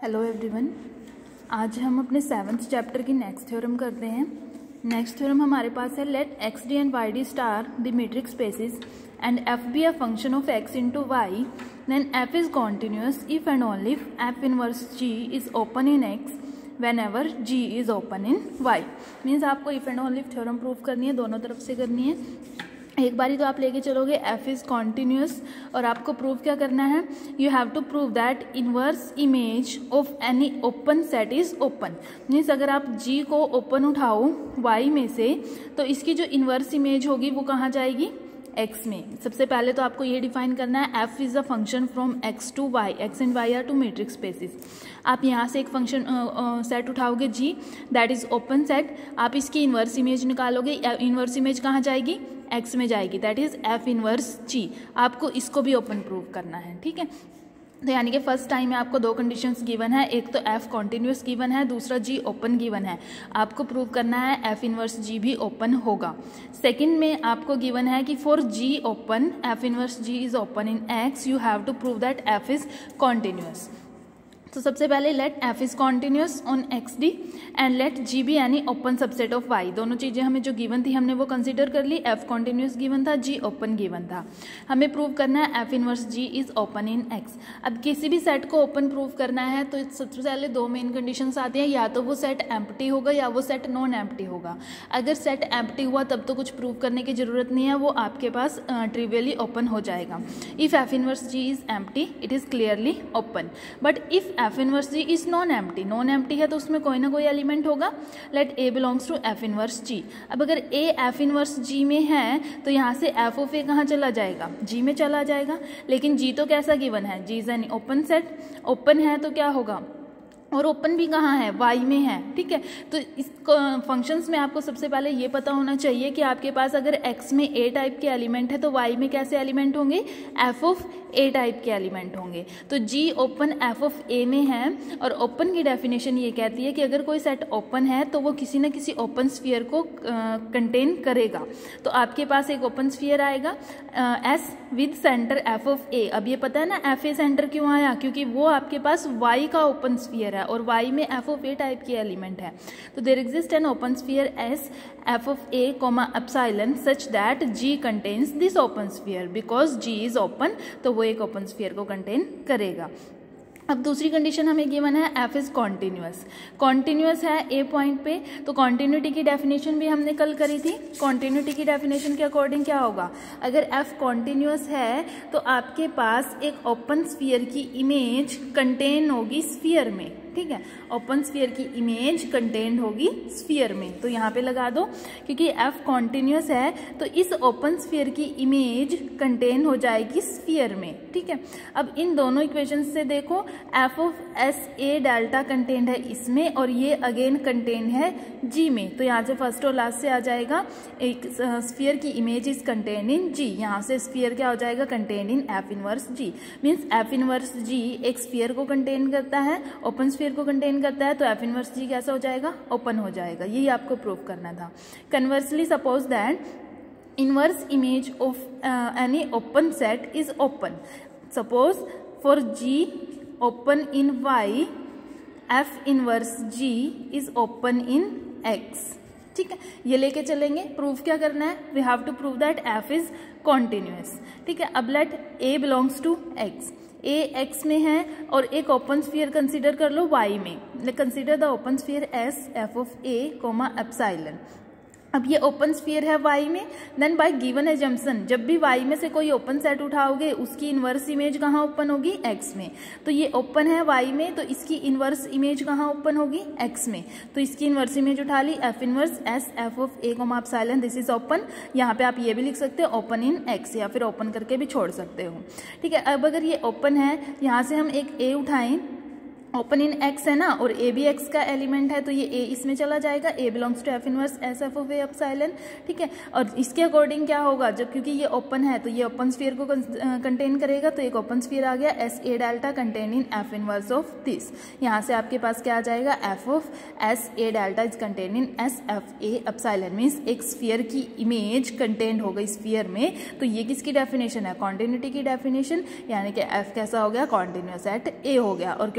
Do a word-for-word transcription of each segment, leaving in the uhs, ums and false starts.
Hello everyone, आज हम अपने सेवन्थ चैप्टर की नेक्स्ट थ्योरम करते हैं। नेक्स्ट थ्योरम हमारे पास है, let x D and Y D star the metric spaces and F be a function of X into Y, then F is continuous if and only if F inverse ji is open in X whenever G is open in Y. Means आपको if and only if theorem prove करनी है, दोनों तरफ से करनी है। एक बारी तो आप लेके चलोगे एफ इज कॉन्टिन्यूस, और आपको प्रूव क्या करना है, you have to prove that inverse image of any open set is open. Means अगर आप जी को ओपन उठाओ वाई में से, तो इसकी जो इनवर्स इमेज होगी वो कहाँ जाएगी, एक्स में। सबसे पहले तो आपको ये डिफाइन करना है, F is a function from x to Y, X and Y are two metric spaces. आप यहाँ से एक फंक्शन सेट उठाओगे G, that is open set, आप इसकी इनवर्स इमेज निकालोगे, इनवर्स इमेज कहाँ जाएगी, एक्स में जाएगी, that is F inverse G. आपको इसको भी ओपन प्रूव करना है, ठीक है। तो यानी कि फर्स्ट टाइम में आपको दो कंडीशंस गिवन है, एक तो एफ कॉन्टिन्यूस गिवन है, दूसरा जी ओपन गिवन है। आपको प्रूव करना है एफ इनवर्स जी भी ओपन होगा। सेकंड में आपको गिवन है कि for ji open, F inverse ji is open in X, you have to prove that F is continuous. तो सबसे पहले let F is continuous on X D and let ji be यानी open subset of Y. दोनों चीजें हमें जो given थी हमने वो कंसीडर कर ली। एफ कॉन्टिन्यूस गिवन था, जी ओपन गिवन था। हमें प्रूव करना है F inverse ji is open in X. अब किसी भी सेट को ओपन प्रूव करना है तो सबसे पहले दो मेन कंडीशंस आती हैं, या तो वो सेट एम्प्टी होगा या वो सेट नॉन एम्प्टी होगा। अगर सेट एम्प्टी हुआ तब तो कुछ प्रूव करने की जरूरत नहीं है, वो आपके पास ट्रिवियली ओपन हो जाएगा। If F inverse ji is empty it is clearly open, but if F inverse ji is non empty, non empty है तो उसमें कोई ना कोई एलिमेंट होगा। Let A belongs to F inverse G. अब अगर ए एफ इनवर्स जी में है तो यहाँ से एफ ऑफ ए कहाँ चला जाएगा, जी में चला जाएगा। लेकिन जी तो कैसा गिवन है, G is an open set, open है तो क्या होगा, और ओपन भी कहाँ है, वाई में है, ठीक है। तो इस फंक्शंस में आपको सबसे पहले ये पता होना चाहिए कि आपके पास अगर एक्स में ए टाइप के एलिमेंट है तो वाई में कैसे एलिमेंट होंगे, एफ ऑफ ए टाइप के एलिमेंट होंगे। तो G open F of A में है, और ओपन की डेफिनेशन ये कहती है कि अगर कोई सेट ओपन है तो वो किसी न किसी ओपन स्फीयर को कंटेन uh, करेगा। तो आपके पास एक ओपन स्फीयर आएगा S with centre F of A. अब ये पता है ना एफ ए सेंटर क्यों आया, क्योंकि वो आपके पास वाई का ओपन स्फीयर है और वाई में एफ ऑफ ए टाइप की एलिमेंट है। तो there exist an open sphere S F of A comma epsilon such that G contains this open sphere, because G is open तो वो एक ओपन स्फीयर को कंटेन करेगा। अब दूसरी कंडीशन हमें गिवन है, एफ इज कॉन्टिन्यूस। कॉन्टिन्यूस है ए पॉइंट पे, तो कॉन्टिन्यूटी की डेफिनेशन भी हमने कल करी थी। कॉन्टिन्यूटी की डेफिनेशन के अकॉर्डिंग क्या होगा, अगर एफ कॉन्टिन्यूस है तो आपके पास एक ओपन स्फीयर की इमेज कंटेन होगी स्फीयर में, ठीक है। ओपन स्फीयर की इमेज कंटेन्ड होगी स्फीयर में, तो यहाँ पे लगा दो, क्योंकि एफ कॉन्टिन्यूस है तो इस ओपन स्फीयर की इमेज कंटेन हो जाएगी स्फीयर में, ठीक है। अब इन दोनों इक्वेशन से देखो, F of S A delta contained है इसमें, और ये अगेन कंटेन्ड है जी में। तो यहाँ से फर्स्ट और लास्ट से आ जाएगा, एक स्फीयर की image is contained in g, यहाँ से स्फीयर क्या हो जाएगा, contained in F inverse g. Means F inverse g एक स्फीयर को कंटेन करता है, ओपन स्फीयर को कंटेन करता है, तो एफ इनवर्स जी कैसा हो जाएगा, ओपन हो जाएगा। यही आपको प्रूव करना था। Conversely suppose that inverse image of any open set is open. Suppose for ji open in y, f inverse ji is open in x, ठीक है। ये लेके चलेंगे। प्रूफ क्या करना है, we have to prove that F is continuous, ठीक है। अब let A belongs to x, a x में है और एक ओपन स्फीयर कंसीडर कर लो वाई में। Consider the open sphere S F of a comma epsilon. अब ये ओपन स्फीयर है वाई में, देन बाय गिवन एजम्पशन जब भी वाई में से कोई ओपन सेट उठाओगे उसकी इनवर्स इमेज कहाँ ओपन होगी, एक्स में। तो ये ओपन है वाई में, तो इसकी इनवर्स इमेज कहाँ ओपन होगी, एक्स में। तो इसकी इनवर्स इमेज उठा ली, f inverse s F of a comma epsilon, this is open. यहाँ पे आप ये भी लिख सकते हो ओपन इन एक्स, या फिर ओपन करके भी छोड़ सकते हो, ठीक है। अब अगर ये ओपन है, यहाँ से हम एक ए उठाएं, ओपन इन एक्स है ना, और ए भी एक्स का एलिमेंट है, तो ये ए इसमें चला जाएगा, a belongs to F inverse s F of a epsilon, ठीक है। और इसके अकॉर्डिंग क्या होगा, जब क्योंकि ये ओपन है तो ये ओपन स्फीयर को कंटेन करेगा, तो एक ओपन स्फीयर आ गया s A delta contain in F inverse of this. यहाँ से आपके पास क्या आ जाएगा, f of S A delta is contain in s f a epsilon. Means एक स्फीयर की इमेज कंटेन हो गई स्फीयर में, तो ये किसकी डेफिनेशन है, कॉन्टिन्यूटी की डेफिनेशन, यानी कि एफ कैसा हो गया, कॉन्टिन्यूस एट ए हो गया। और क्योंकि ए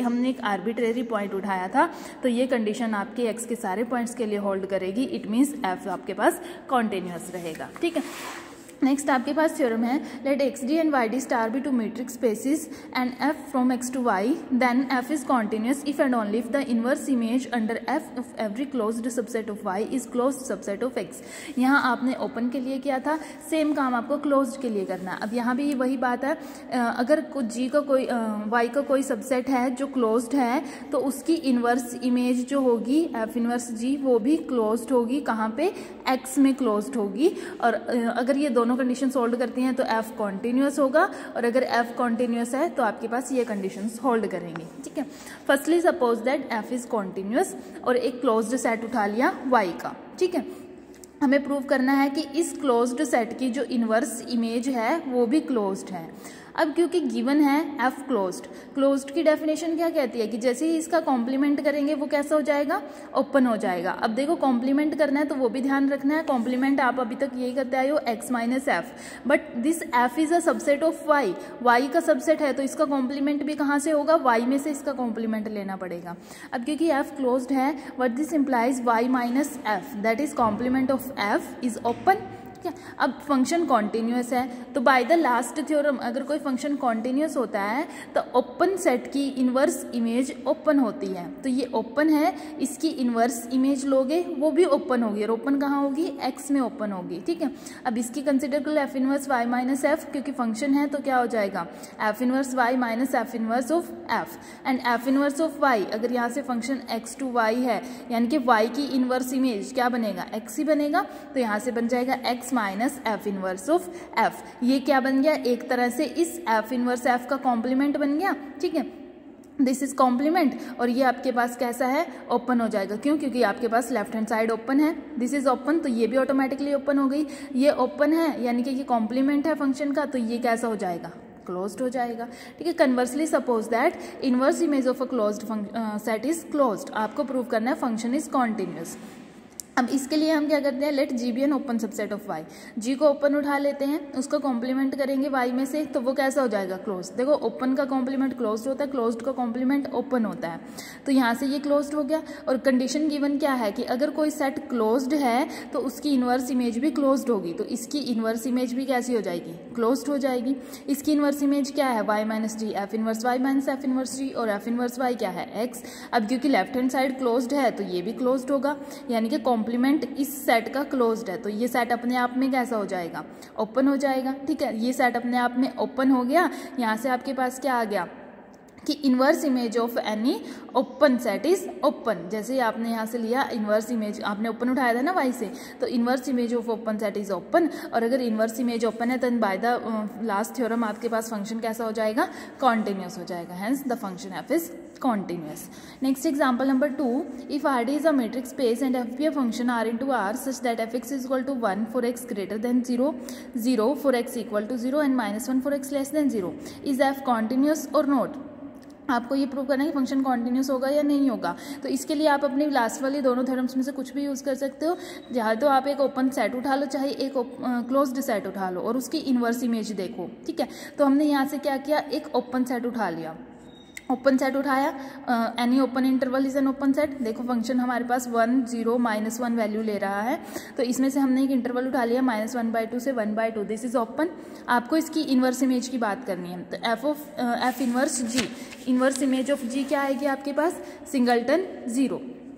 हमने एक आर्बिट्रेरी पॉइंट उठाया था, तो ये कंडीशन आपके एक्स के सारे पॉइंट्स के लिए होल्ड करेगी। इट मीन्स एफ आपके पास कॉन्टिन्यूस रहेगा। ठीक है, नेक्स्ट आपके पास थ्योरम है, let x D and Y D star be two metric spaces and f from x to y, then F is continuous if and only if the inverse image under f of every closed subset of y is closed subset of x. यहाँ आपने open के लिए किया था, same काम आपको closed के लिए करना है। अब यहाँ भी वही बात है, अगर जी का कोई वाई का कोई सबसेट है जो क्लोज्ड है, तो उसकी इनवर्स इमेज जो होगी एफ इनवर्स जी वो भी क्लोज्ड होगी। कहाँ पे? एक्स में क्लोज्ड होगी। और अगर ये दोनों कंडीशन सोल्व करती हैं तो एफ कॉन्टिन्यूस होगा, और अगर एफ कॉन्टिन्यूस है तो आपके पास ये कंडीशंस होल्ड करेंगी। ठीक है, firstly suppose that F is continuous और एक क्लोज्ड सेट उठा लिया वाई का। ठीक है, हमें प्रूव करना है कि इस क्लोज्ड सेट की जो इनवर्स इमेज है वो भी क्लोज्ड है। अब क्योंकि गिवन है एफ क्लोज्ड, क्लोज्ड की डेफिनेशन क्या कहती है कि जैसे ही इसका कॉम्प्लीमेंट करेंगे वो कैसा हो जाएगा? ओपन हो जाएगा। अब देखो कॉम्प्लीमेंट करना है तो वो भी ध्यान रखना है, कॉम्प्लीमेंट आप अभी तक यही करते आए हो x minus f, but this f is a subset of y, y का सबसेट है तो इसका कॉम्प्लीमेंट भी कहाँ से होगा? वाई में से इसका कॉम्प्लीमेंट लेना पड़ेगा। अब क्योंकि एफ क्लोज्ड है, what this implies y minus f, that is complement of f is open. क्या? अब फंक्शन कॉन्टिन्यूस है तो बाय द लास्ट थ्योरम अगर कोई फंक्शन कॉन्टिन्यूस होता है तो ओपन सेट की इनवर्स इमेज ओपन होती है। तो ये ओपन है, इसकी इनवर्स इमेज लोगे वो भी ओपन होगी, और ओपन कहाँ होगी? एक्स में ओपन होगी। ठीक है, अब इसकी कंसिडर कर लो f inverse y minus f, क्योंकि फंक्शन है तो क्या हो जाएगा? F inverse y minus f inverse of f, and f inverse of y अगर यहाँ से फंक्शन एक्स टू वाई है यानी कि वाई की इनवर्स इमेज क्या बनेगा? एक्स ही बनेगा। तो यहाँ से बन जाएगा x minus f inverse of f. ये क्या बन गया? एक तरह से इस एफ इनवर्स एफ का कॉम्प्लीमेंट बन गया। ठीक है, दिस इज कॉम्प्लीमेंट, और ये आपके पास कैसा है? ओपन हो जाएगा। क्यों? क्योंकि आपके पास लेफ्ट हैंड साइड ओपन है, दिस इज ओपन, तो ये भी ऑटोमेटिकली ओपन हो गई। ये ओपन है यानी कि ये कॉम्प्लीमेंट है फंक्शन का, तो ये कैसा हो जाएगा? क्लोज्ड हो जाएगा। ठीक है, conversely suppose that inverse image of a closed set is closed. आपको प्रूव करना है फंक्शन इज कॉन्टिन्यूस। अब इसके लिए हम क्या करते हैं, let ji be an open subset of y, g को ओपन उठा लेते हैं, उसको कॉम्प्लीमेंट करेंगे वाई में से, तो वो कैसा हो जाएगा? क्लोज। देखो ओपन का कॉम्प्लीमेंट क्लोज्ड होता है, क्लोज्ड का कॉम्प्लीमेंट ओपन होता है, तो यहाँ से ये क्लोज्ड हो गया। और कंडीशन गिवन क्या है कि अगर कोई सेट क्लोज्ड है तो उसकी इनवर्स इमेज भी क्लोज्ड होगी, तो इसकी इनवर्स इमेज भी कैसी हो जाएगी? क्लोज्ड हो जाएगी। इसकी इनवर्स इमेज क्या है? Y minus d, f inverse y minus f inverse d, और एफ इनवर्स वाई क्या है? एक्स। अब क्योंकि लेफ्ट हैंड साइड क्लोज्ड है तो ये भी क्लोज्ड होगा, यानी कि कॉम्प्लीमेंट इस सेट का क्लोज्ड है, तो ये सेट अपने आप में कैसा हो जाएगा? ओपन हो जाएगा। ठीक है, ये सेट अपने आप में ओपन हो गया। यहाँ से आपके पास क्या आ गया कि inverse image of any open set is open. जैसे आपने यहाँ से लिया इनवर्स इमेज, आपने ओपन उठाया था ना वाई से, तो inverse image of open set is open, और अगर इनवर्स इमेज ओपन है तो बाय द लास्ट थ्योरम आपके पास फंक्शन कैसा हो जाएगा? कॉन्टिन्यूस हो जाएगा। Hence the function f is continuous. Next example number two, if R D is a matrix space and F be a function R into R such that fx is equal to one for x greater than zero, zero for x equal to zero and minus one for x less than zero, is f continuous or not? आपको ये prove करना है कि function continuous होगा या नहीं होगा। तो इसके लिए आप अपनी लास्ट वाली दोनों थ्योरम्स में से कुछ भी यूज़ कर सकते हो। जहाँ तो आप एक ओपन सेट उठा लो चाहे एक क्लोज्ड सेट उठा लो और उसकी इनवर्स इमेज देखो। ठीक है, तो हमने यहाँ से क्या किया, एक ओपन सेट उठा लिया, ओपन सेट उठाया, any open interval is an open set. देखो फंक्शन हमारे पास one zero minus one value ले रहा है, तो इसमें से हमने एक इंटरवल उठा लिया माइनस वन बाई टू से one by two, this is open. आपको इसकी इनवर्स इमेज की बात करनी है, तो f of f inverse g, inverse image of g क्या आएगी आपके पास? Singleton zero.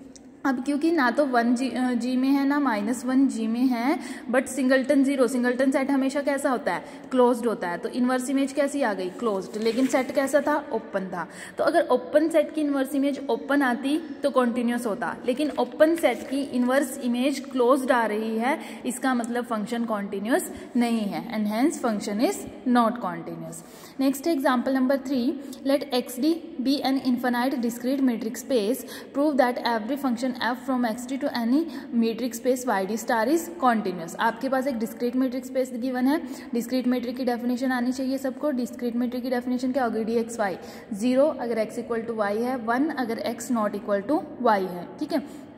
अब क्योंकि ना तो वन जी जी में है ना माइनस वन जी में है, but singleton zero, singleton set हमेशा कैसा होता है? क्लोज्ड होता है, तो इनवर्स इमेज कैसी आ गई? क्लोज्ड। लेकिन सेट कैसा था? ओपन था। तो अगर ओपन सेट की इनवर्स इमेज ओपन आती तो कॉन्टिन्यूस होता, लेकिन ओपन सेट की इनवर्स इमेज क्लोज्ड आ रही है, इसका मतलब फंक्शन कॉन्टिन्यूस नहीं है, and hence function is not continuous. Next example number three, let x d be an infinite discrete metrics space, prove that every function f from xt to any metric space yd star is continuous। आपके पास एक discrete metric space given है, discrete metric की definition आनी चाहिए सबको। Discrete metric की definition क्या होगी? डी एक्स वाई, जीरो अगर x इक्वल टू वाई है, वन अगर x not equal to y है। ठीक है,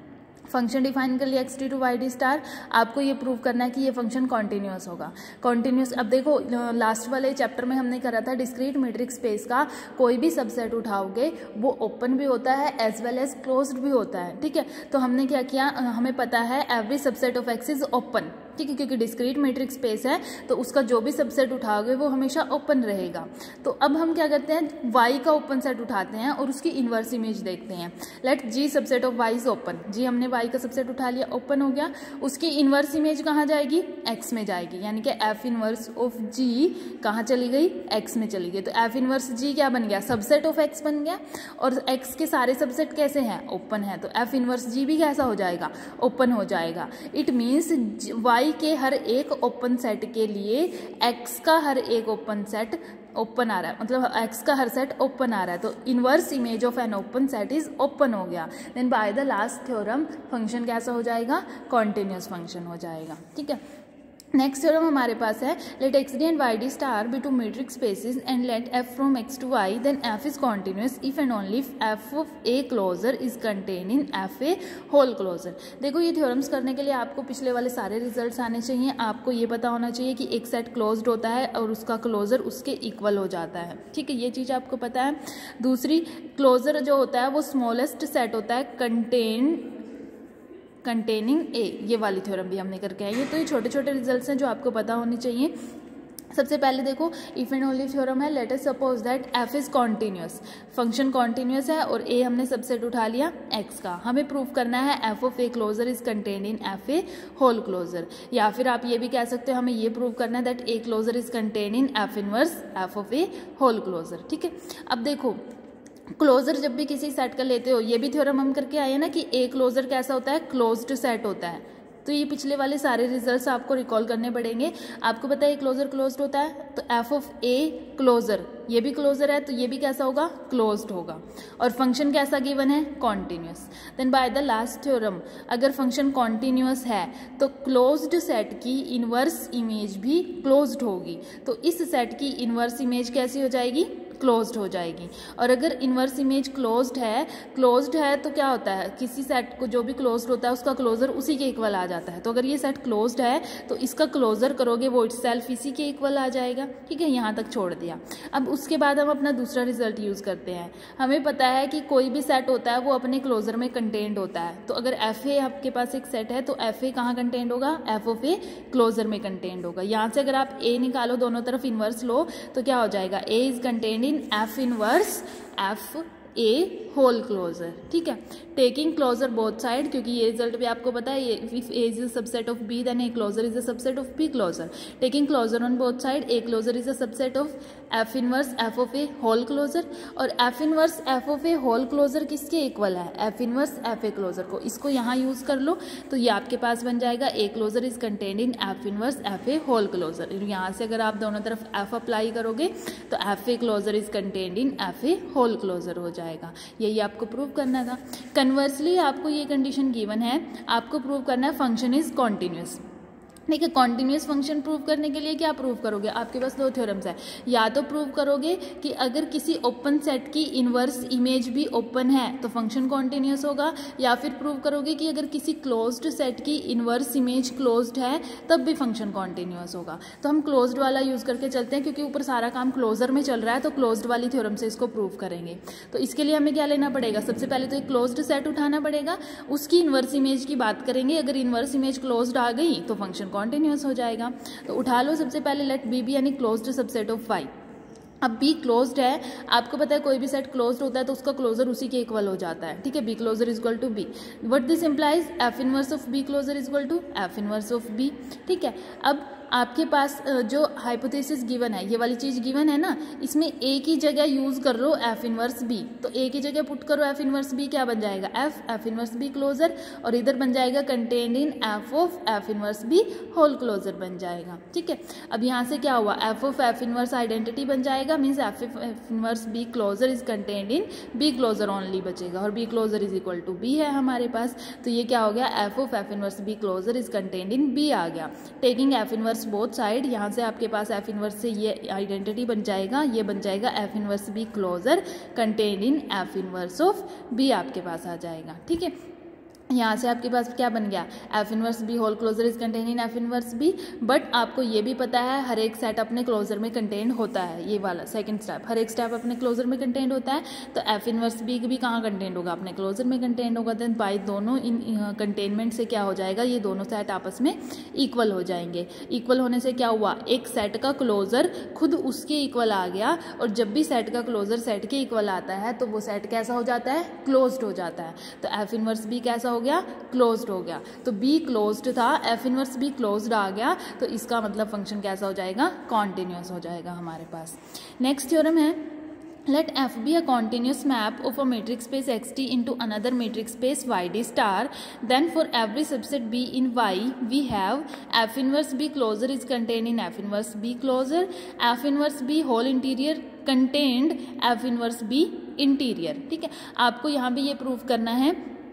फंक्शन डिफाइन कर लिया x d to y D star. आपको ये प्रूव करना है कि ये फंक्शन कॉन्टिन्यूस होगा। कॉन्टिन्यूस, अब देखो लास्ट वाले चैप्टर में हमने करा था डिस्क्रीट मीट्रिक स्पेस का कोई भी सबसेट उठाओगे वो ओपन भी होता है एज वेल एज क्लोज्ड भी होता है, ठीक है। तो हमने क्या किया, हमें पता है every subset of x is open, ठीक है, क्योंकि डिस्क्रीट मैट्रिक्स स्पेस है तो उसका जो भी सबसेट उठाओगे वो हमेशा ओपन रहेगा। तो अब हम क्या करते हैं, y का ओपन सेट उठाते हैं और उसकी इनवर्स इमेज देखते हैं। Let g subset of y is open, g हमने y का सबसेट उठा लिया, ओपन हो गया। उसकी इनवर्स इमेज कहाँ जाएगी, x में जाएगी, यानी कि f इनवर्स ऑफ g कहाँ चली गई, x में चली गई। तो f इनवर्स g क्या बन गया, सबसेट ऑफ x बन गया। और x के सारे सबसेट कैसे हैं, ओपन है, तो f इनवर्स g भी कैसा हो जाएगा, ओपन हो जाएगा। इट मीन्स y के हर एक ओपन सेट के लिए x का हर एक ओपन सेट ओपन आ रहा है, मतलब x का हर सेट ओपन आ रहा है। तो inverse image of an open set is open हो गया। Then by the last theorem function कैसा हो जाएगा, कॉन्टिन्यूस फंक्शन हो जाएगा, ठीक है। नेक्स्ट थ्योरम हमारे पास है let x D and Y D star be two metrics spaces and let f from x to y then F is continuous if and only f of a closure is contain in f a whole closure. देखो ये theorems करने के लिए आपको पिछले वाले सारे results आने चाहिए। आपको ये पता होना चाहिए कि एक सेट क्लोज्ड होता है और उसका क्लोजर उसके इक्वल हो जाता है, ठीक है, ये चीज़ आपको पता है। दूसरी, क्लोजर जो होता है वो स्मॉलेस्ट सेट होता है कंटेन कंटेनिंग ए, ये वाली थ्योरम भी हमने करके आई है। तो ये छोटे छोटे रिजल्ट्स हैं जो आपको पता होने चाहिए। सबसे पहले देखो इफ एंड ओनली थ्योरम है, let us suppose that F is continuous, function continuous है और ए हमने सबसेट उठा लिया एक्स का। हमें प्रूव करना है f of a closure is contained in f a whole closure, या फिर आप ये भी कह सकते हो हमें ये प्रूव करना है that a closure is contained in F inverse f of a whole closure, ठीक है। अब देखो क्लोजर जब भी किसी सेट का लेते हो, ये भी थ्योरम हम करके आए हैं ना कि ए क्लोजर कैसा होता है, क्लोज्ड सेट होता है। तो ये पिछले वाले सारे रिजल्ट्स आपको रिकॉल करने पड़ेंगे। आपको पता है क्लोजर क्लोज्ड होता है, तो एफ ऑफ ए क्लोजर, ये भी क्लोजर है तो ये भी कैसा होगा, क्लोज्ड होगा। और फंक्शन कैसा गिवन है, continuous. Then by the last theorem अगर फंक्शन कॉन्टिन्यूस है तो क्लोज्ड सेट की इनवर्स इमेज भी क्लोज्ड होगी। तो इस सेट की इनवर्स इमेज कैसी हो जाएगी, क्लोज्ड हो जाएगी। और अगर इनवर्स इमेज क्लोज्ड है क्लोज्ड है तो क्या होता है, किसी सेट को जो भी क्लोज्ड होता है उसका क्लोजर उसी के इक्वल आ जाता है। तो अगर ये सेट क्लोज्ड है तो इसका क्लोजर करोगे वो इटसेल्फ इसी के इक्वल आ जाएगा, ठीक है, यहाँ तक छोड़ दिया। अब उसके बाद हम अपना दूसरा रिजल्ट यूज करते हैं। हमें पता है कि कोई भी सेट होता है वो अपने क्लोजर में कंटेन्ड होता है। तो अगर एफ ए आपके पास एक सेट है तो एफ ए कहाँ कंटेन्ड होगा, एफ ऑफ ए क्लोजर में कंटेन्ड होगा। यहाँ से अगर आप ए निकालो, दोनों तरफ इनवर्स लो तो क्या हो जाएगा, a is contained in F inverse f a whole closure, ठीक है। टेकिंग क्लोजर बोथ साइड, क्योंकि ये रिजल्ट भी आपको पता है, if a is a subset of b then a closure is a subset of b closure. Taking closure on both side, a closure is a subset of f inverse f of a whole closure. और F inverse f of a whole closure किसके equal है, F inverse f a closure को। इसको यहाँ use कर लो तो ये आपके पास बन जाएगा a closure is contained in F inverse f a whole closure. यहाँ से अगर आप दोनों तरफ एफ अप्लाई करोगे तो f a closure is contained in f a whole closure हो जाएगा। यही आपको प्रूव करना था। कन्वर्सली आपको ये कंडीशन गिवन है, आपको प्रूव करना है फंक्शन इज कॉन्टिन्यूस। ठीक है, कॉन्टिन्यूस फंक्शन प्रूव करने के लिए क्या प्रूव करोगे, आपके पास दो थ्योरम्स है। या तो प्रूव करोगे कि अगर किसी ओपन सेट की इनवर्स इमेज भी ओपन है तो फंक्शन कॉन्टिन्यूस होगा, या फिर प्रूव करोगे कि अगर किसी क्लोज्ड सेट की इनवर्स इमेज क्लोज्ड है तब भी फंक्शन कॉन्टिन्यूस होगा। तो हम क्लोज्ड वाला यूज करके चलते हैं, क्योंकि ऊपर सारा काम क्लोजर में चल रहा है, तो क्लोज्ड वाली थ्योरम से इसको प्रूव करेंगे। तो इसके लिए हमें क्या लेना पड़ेगा, सबसे पहले तो एक क्लोज्ड सेट उठाना पड़ेगा, उसकी इनवर्स इमेज की बात करेंगे। अगर इनवर्स इमेज क्लोज्ड आ गई तो फंक्शन कॉन्टिन्यूस हो जाएगा। तो उठा लो सबसे पहले लेट बी बी यानी क्लोज्ड सबसेट ऑफ वाई। अब बी क्लोज्ड है, आपको पता है कोई भी सेट क्लोज्ड होता है तो उसका क्लोजर उसी के इक्वल हो जाता है, ठीक है, b closure is equal to b. What this implies, f inverse of b closure is equal to F inverse of b, ठीक है। अब आपके पास जो हाइपोथेसिस गिवन है, ये वाली चीज गिवन है ना, इसमें ए की जगह यूज कर लो एफ इनवर्स बी। तो ए की जगह पुट करो एफ इनवर्स बी, क्या बन जाएगा, f f inverse B closure, और इधर बन जाएगा contained in f of f inverse B whole closure बन जाएगा, ठीक है। अब यहाँ से क्या हुआ, f of f inverse identity बन जाएगा, means f f inverse B closure is contained in B closure only बचेगा, और b closure is equal to b है हमारे पास। तो ये क्या हो गया, f of f inverse B closure is contained in b आ गया। Taking f inverse both side, यहाँ से आपके पास एफ इनवर्स से ये आइडेंटिटी बन जाएगा, ये बन जाएगा F inverse B closure contained in F inverse of b आपके पास आ जाएगा, ठीक है। यहाँ से आपके पास क्या बन गया, F inverse B whole closure is contain in F inverse B. But आपको ये भी पता है हर एक सेट अपने क्लोजर में कंटेंट होता है, ये वाला सेकंड स्टेप, हर एक स्टेप अपने क्लोजर में कंटेंट होता है। तो एफ इनवर्स बी भी कहाँ कंटेंट होगा, अपने क्लोजर में कंटेंट होगा। देन बाई दोनों इन कंटेनमेंट से क्या हो जाएगा, ये दोनों सेट आपस में इक्वल हो जाएंगे। इक्वल होने से क्या हुआ, एक सेट का क्लोजर खुद उसके इक्वल आ गया, और जब भी सेट का क्लोजर सेट के इक्वल आता है तो वो सेट कैसा हो जाता है, क्लोज्ड हो जाता है। तो एफ इनवर्स बी कैसा हो गया, क्लोज्ड हो गया। तो बी क्लोज्ड था, एफ इनवर्स बी क्लोज्ड आ गया, तो इसका मतलब फंक्शन कैसा हो जाएगा, कॉन्टिन्यूअस हो जाएगा हमारे पास। नेक्स्ट थ्योरम है, let F be a continuous map of a matrix space X T into another matrix space Y D star, then for every subset B in Y we have F inverse B closure is contained in F inverse B closure, F inverse B whole interior contained F inverse B interior। ठीक है, आपको यहाँ पे ये prove करना है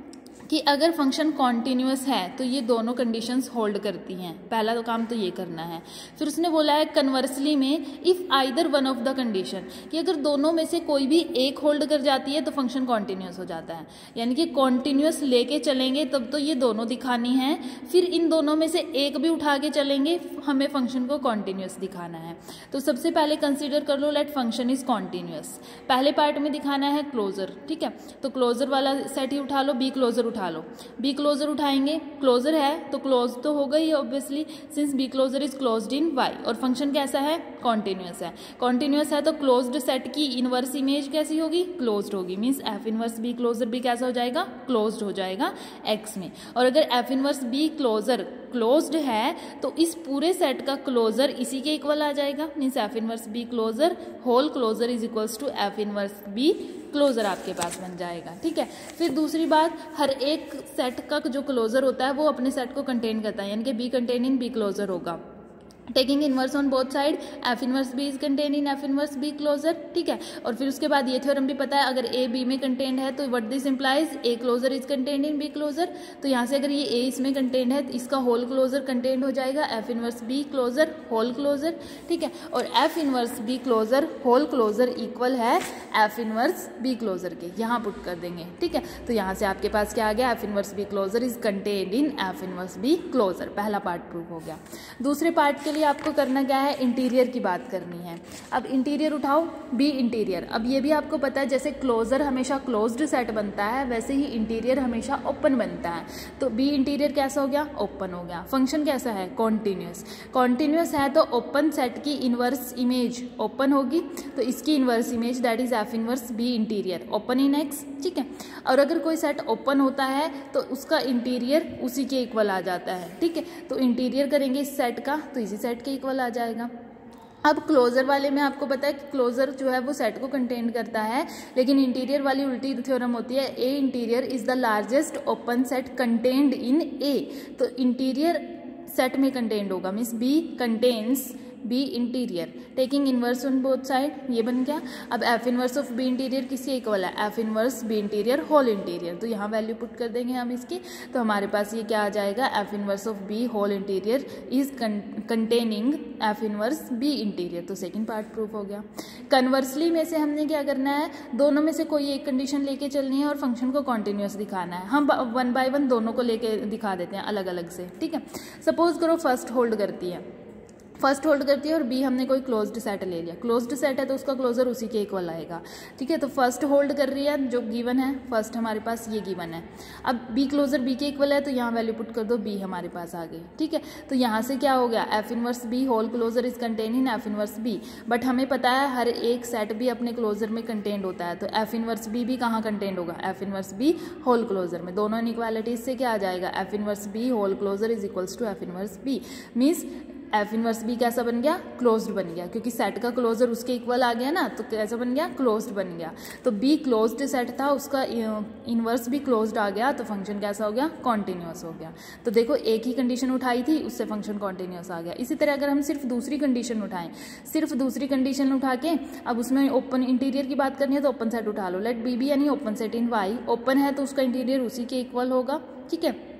कि अगर फंक्शन कॉन्टिन्यूअस है तो ये दोनों कंडीशंस होल्ड करती हैं। पहला तो काम तो ये करना है। फिर उसने बोला है कन्वर्सली में if either one of the condition, कि अगर दोनों में से कोई भी एक होल्ड कर जाती है तो फंक्शन कॉन्टिन्यूअस हो जाता है। यानी कि कॉन्टिन्यूअस लेके चलेंगे तब तो ये दोनों दिखानी है, फिर इन दोनों में से एक भी उठा के चलेंगे, हमें फंक्शन को कॉन्टिन्यूअस दिखाना है। तो सबसे पहले कंसिडर कर लो लेट फंक्शन इज कॉन्टिन्यूअस। पहले पार्ट में दिखाना है क्लोजर, ठीक है, तो क्लोजर वाला सेट ही उठा लो, बी क्लोजर उठा लो। बी क्लोजर उठाएंगे, क्लोजर है तो क्लोज तो होगा ही obviously, since B closure is closed in Y, और फंक्शन कैसा है, कॉन्टिन्यूअस है। कॉन्टिन्यूअस है तो क्लोज्ड सेट की इनवर्स इमेज कैसी होगी, क्लोज्ड होगी। Means F inverse B closure भी कैसा हो जाएगा, क्लोज्ड हो जाएगा एक्स में। और अगर F inverse B closure closed है तो इस पूरे सेट का क्लोजर इसी के इक्वल आ जाएगा। Means F inverse B closure whole closure is equals to F inverse B closure आपके पास बन जाएगा। ठीक है, फिर दूसरी बात, हर एक सेट का जो क्लोजर होता है वो अपने सेट को कंटेन करता है, यानी कि B contain in B closure होगा। Taking inverse on both side, F inverse B is contain in F inverse B closure. ठीक है, और फिर उसके बाद ये थ्योरम भी पता है, अगर ए बी में कंटेन्ड है तो what this implies, A closure is contained in B closure. तो यहाँ से अगर ये ए इसमें कंटेन्ड है तो इसका होल क्लोजर कंटेन्ड हो जाएगा F inverse B closure whole closure. ठीक है, और F inverse B closure whole closure equal है एफ इनवर्स बी क्लोजर के, यहाँ पुट कर देंगे। ठीक है, तो यहाँ से आपके पास क्या आ गया, F inverse B closure is contained in F inverse B closure. पहला पार्ट प्रूव हो गया। दूसरे पार्ट के लिए आपको करना क्या है, इंटीरियर की बात करनी है। अब इंटीरियर उठाओ, बी इंटीरियर। अब ये भी आपको पता है जैसे क्लोजर हमेशा क्लोज्ड सेट बनता है वैसे ही इंटीरियर हमेशा ओपन बनता है। तो बी इंटीरियर कैसा हो गया, ओपन हो गया। फंक्शन कैसा है, कॉन्टिन्यूअस। कॉन्टिन्यूअस है तो ओपन सेट की इनवर्स इमेज ओपन होगी, तो इसकी inverse image that is F inverse B interior open in x. ठीक है, और अगर कोई सेट ओपन होता है तो उसका इंटीरियर उसी के इक्वल आ जाता है। ठीक है, तो इंटीरियर करेंगे इस सेट का तो इसी सेट के इक्वल आ जाएगा। अब क्लोजर वाले में आपको पता है कि क्लोजर जो है वो सेट को कंटेन करता है, लेकिन इंटीरियर वाली उल्टी थ्योरम होती है, A interior is the largest open set contained in A. तो इंटीरियर सेट में कंटेन्ड होगा, means B contains B interior. Taking inverse on both side, ये बन गया। अब F inverse of B interior किसके इक्वल है, F inverse B interior whole interior. तो यहाँ वैल्यू पुट कर देंगे हम इसकी, तो हमारे पास ये क्या आ जाएगा, F inverse of B whole interior is containing F inverse B interior. तो सेकंड पार्ट प्रूफ हो गया। कन्वर्सली में से हमने क्या करना है, दोनों में से कोई एक कंडीशन लेके चलनी है और फंक्शन को कॉन्टिन्यूअस दिखाना है। हम वन बाय वन दोनों को लेके दिखा देते हैं अलग अलग से। ठीक है, सपोज करो फर्स्ट होल्ड करती है, फर्स्ट होल्ड करती है और बी हमने कोई क्लोज्ड सेट ले लिया। क्लोज्ड सेट है तो उसका क्लोजर उसी के इक्वल आएगा। ठीक है, तो फर्स्ट होल्ड कर रही है जो गिवन है, फर्स्ट हमारे पास ये गिवन है। अब बी क्लोजर बी के इक्वल है तो यहाँ वैल्यू पुट कर दो, बी हमारे पास आ गई। ठीक है, तो यहाँ से क्या हो गया, F inverse B whole closure is contain in F inverse B. But हमें पता है हर एक सेट भी अपने क्लोजर में कंटेन्ड होता है, तो एफ इनवर्स बी भी कहाँ कंटेन्ड होगा, F inverse B whole closure में। दोनों इनइक्वालिटीज से क्या आ जाएगा, F inverse B whole closure is equals to F inverse B. Means F inverse B कैसा बन गया, क्लोज्ड बन गया, क्योंकि सेट का क्लोजर उसके इक्वल आ गया ना, तो कैसा बन गया, क्लोज्ड बन गया। तो बी क्लोज्ड सेट था, उसका इनवर्स भी क्लोज्ड आ गया, तो फंक्शन कैसा हो गया, कॉन्टिन्यूअस हो गया। तो देखो एक ही कंडीशन उठाई थी, उससे फंक्शन कॉन्टिन्यूअस आ गया। इसी तरह अगर हम सिर्फ दूसरी कंडीशन उठाएं, सिर्फ दूसरी कंडीशन उठा के अब उसमें ओपन इंटीरियर की बात करनी है तो ओपन सेट उठा लो। लेट बी बी यानी open set in Y, open है तो उसका इंटीरियर उसी के इक्वल होगा। ठीक है,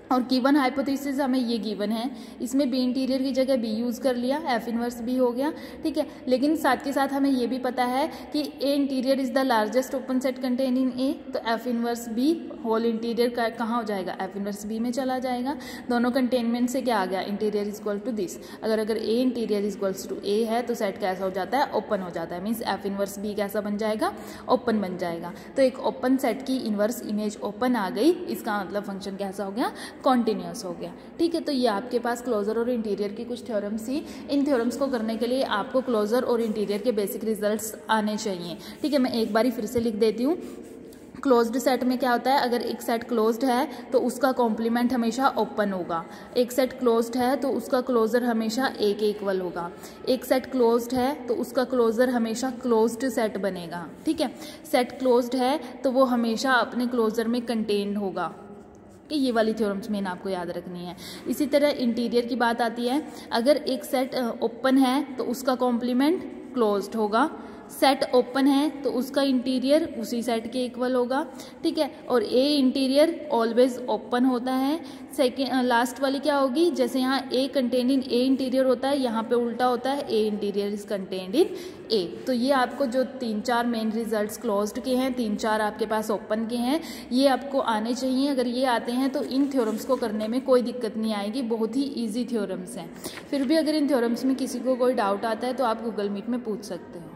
और गिवन हाइपोथेसिस हमें ये गिवन है, इसमें बी इंटीरियर की जगह बी यूज़ कर लिया, एफ इनवर्स बी हो गया, ठीक है। लेकिन साथ के साथ हमें ये भी पता है कि A interior is the largest open set contain in A, तो F inverse B whole interior का कहाँ हो जाएगा, एफ इनवर्स बी में चला जाएगा। दोनों कंटेनमेंट से क्या आ गया, interior is equal to this. अगर अगर A interior is equals to A है तो सेट कैसा हो जाता है, ओपन हो जाता है, मीन्स एफ इनवर्स बी कैसा बन जाएगा, ओपन बन जाएगा। तो एक ओपन सेट की इनवर्स इमेज ओपन आ गई, इसका मतलब फंक्शन कैसा हो गया, कॉन्टिन्यूस हो गया, ठीक है। तो ये आपके पास क्लोजर और इंटीरियर की कुछ थ्योरम्स थी। इन थ्योरम्स को करने के लिए आपको क्लोजर और इंटीरियर के बेसिक रिजल्ट्स आने चाहिए, ठीक है। मैं एक बारी फिर से लिख देती हूँ। क्लोज्ड सेट में क्या होता है, अगर एक सेट क्लोज्ड है तो उसका कॉम्प्लीमेंट हमेशा ओपन होगा। एक सेट क्लोज्ड है तो उसका क्लोजर हमेशा ए के इक्वल होगा। एक सेट क्लोज्ड है तो उसका क्लोजर हमेशा क्लोज्ड सेट बनेगा, ठीक है। सेट क्लोज्ड है तो वो हमेशा अपने क्लोजर में कंटेन्ड होगा, कि ये वाली थ्योरम्स मेन आपको याद रखनी है। इसी तरह इंटीरियर की बात आती है, अगर एक सेट ओपन है तो उसका कॉम्प्लीमेंट क्लोज्ड होगा। सेट ओपन है तो उसका इंटीरियर उसी सेट के इक्वल होगा, ठीक है। और ए इंटीरियर ऑलवेज ओपन होता है। सेकेंड लास्ट वाली क्या होगी, जैसे यहाँ ए कंटेन्ड इन ए इंटीरियर होता है, यहाँ पे उल्टा होता है, A interior is contained in A. तो ये आपको जो तीन चार मेन रिजल्ट्स क्लोज्ड के हैं, तीन चार आपके पास ओपन के हैं, ये आपको आने चाहिए। अगर ये आते हैं तो इन थ्योरम्स को करने में कोई दिक्कत नहीं आएगी, बहुत ही ईजी थ्योरम्स हैं। फिर भी अगर इन थ्योरम्स में किसी को कोई डाउट आता है तो आप गूगल मीट में पूछ सकते हैं।